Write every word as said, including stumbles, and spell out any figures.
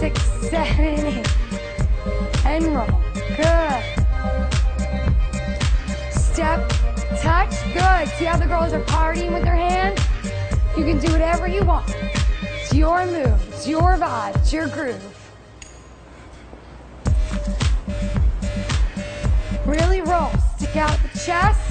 six, seven, eight. And roll. Good. Step, touch. Good. See how the girls are partying with their hands? You can do whatever you want. It's your move. It's your vibe. It's your groove. Really roll. Stick out the chest.